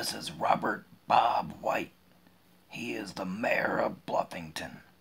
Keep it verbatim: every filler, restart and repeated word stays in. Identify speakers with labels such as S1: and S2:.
S1: This is Robert Bob White. He is the mayor of Bluffington.